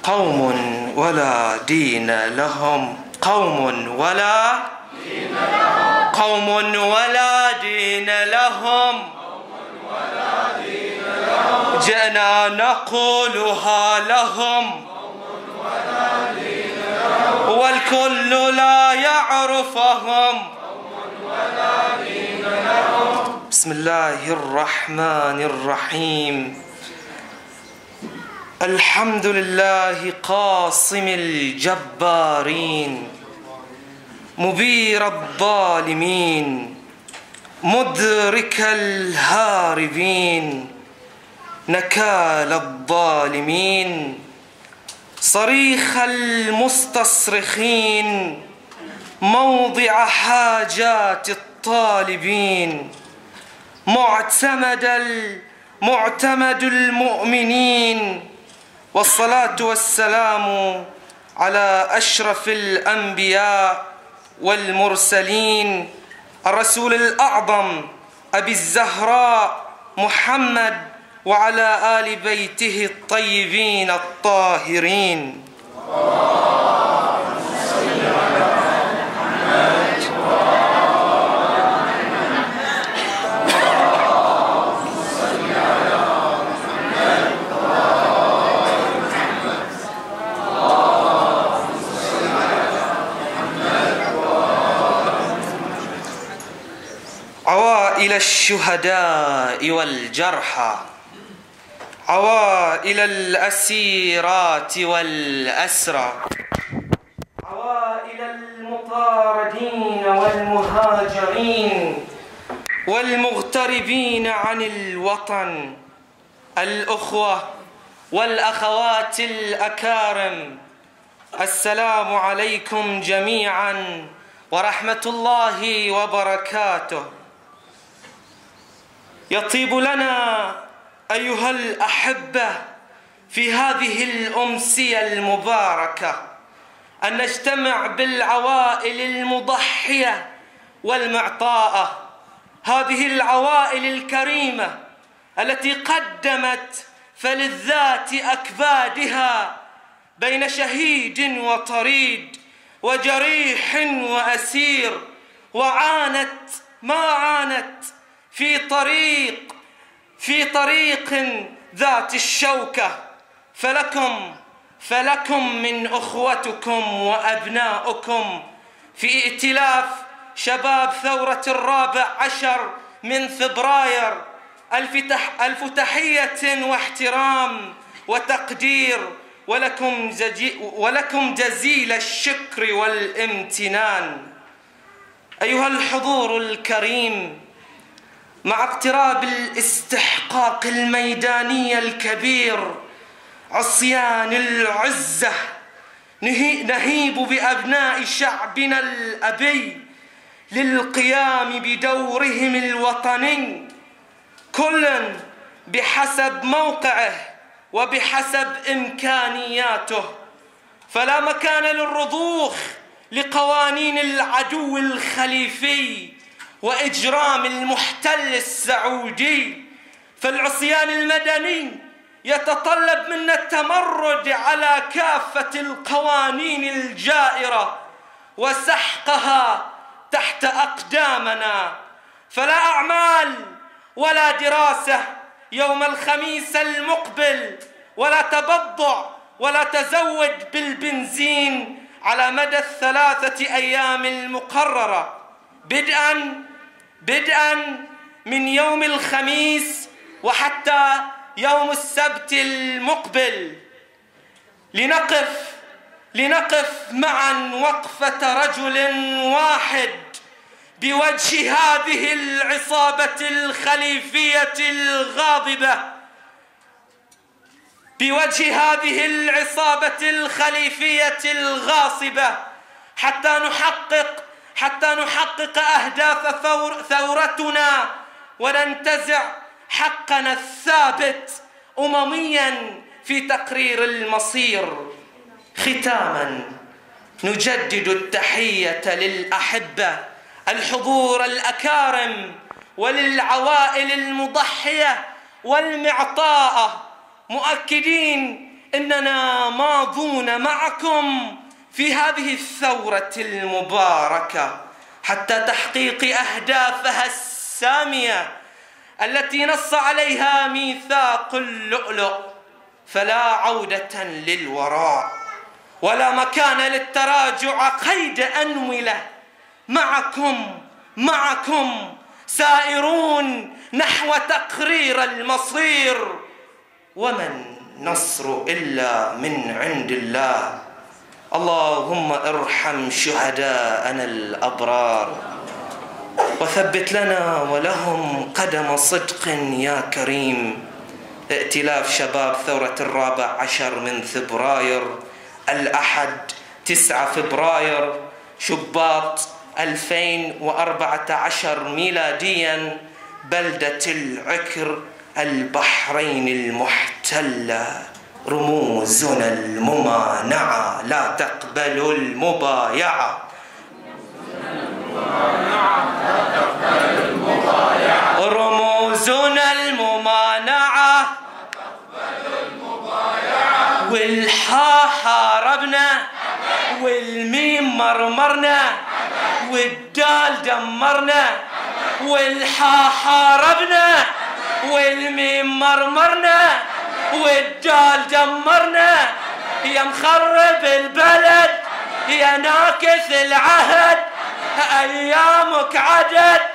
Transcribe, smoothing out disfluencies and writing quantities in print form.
قوم ولا دين لهم جئنا نقولها لهم والكل لا يعرفهم. بسم الله الرحمن الرحيم. الحمد لله قاصم الجبارين مبير الظالمين مدرك الهاربين نكال الظالمين صريخ المستصرخين موضع حاجات الطالبين معتمد المؤمنين. والصلاة والسلام على أشرف الأنبياء والمرسلين الرسول الأعظم أبي الزهراء محمد وعلى آل بيته الطيبين الطاهرين. عوائل الشهداء والجرحى، عوائل الأسيرات والأسرى، عوائل المطاردين والمهاجرين والمغتربين عن الوطن، الأخوة والأخوات الأكارم، السلام عليكم جميعا ورحمة الله وبركاته. يطيب لنا أيها الأحبة في هذه الأمسية المباركة أن نجتمع بالعوائل المضحية والمعطاءة، هذه العوائل الكريمة التي قدمت فلذات أكبادها بين شهيد وطريد وجريح وأسير، وعانت ما عانت في طريق ذات الشوكة. فلكم من أخوتكم وأبناؤكم في ائتلاف شباب ثورة 14 من فبراير ألف تحية واحترام وتقدير، ولكم جزيل الشكر والامتنان. أيها الحضور الكريم، مع اقتراب الاستحقاق الميداني الكبير عصيان العزة نهيب بأبناء شعبنا الأبي للقيام بدورهم الوطني، كل بحسب موقعه وبحسب إمكانياته. فلا مكان للرضوخ لقوانين العدو الخليفي وإجرام المحتل السعودي، فالعصيان المدني يتطلب منا التمرد على كافة القوانين الجائرة وسحقها تحت أقدامنا. فلا أعمال ولا دراسة يوم الخميس المقبل، ولا تبضع ولا تزود بالبنزين على مدى ال3 أيام المقررة، بدءا من يوم الخميس وحتى يوم السبت المقبل، لنقف معا وقفة رجل واحد بوجه هذه العصابة الخليفية الغاضبة، بوجه هذه العصابة الخليفية الغاصبة، حتى نحقق أهداف ثورتنا وننتزع حقنا الثابت أمميا في تقرير المصير. ختاما نجدد التحية للأحبة الحضور الأكارم وللعوائل المضحية والمعطاءة، مؤكدين إننا ماضون معكم في هذه الثورة المباركة حتى تحقيق أهدافها السامية التي نص عليها ميثاق اللؤلؤ، فلا عودة للوراء ولا مكان للتراجع قيد أنملة. معكم سائرون نحو تقرير المصير، وما النصر إلا من عند الله. اللهم ارحم شهداءنا الأبرار وثبت لنا ولهم قدم صدق يا كريم. ائتلاف شباب ثورة 14 من فبراير، الأحد 9 فبراير شباط 2014 ميلاديا، بلدة العكر، البحرين المحتلة. رموزنا الممانعة لا تقبل المبايعة. رموزنا الممانعة والحاء حاربنا والميم مرمرنا والدال دمرنا، والحاء حاربنا والميم مرمرنا والدال دمرنا. يا مخرب البلد يا ناكث العهد، أيامك عدد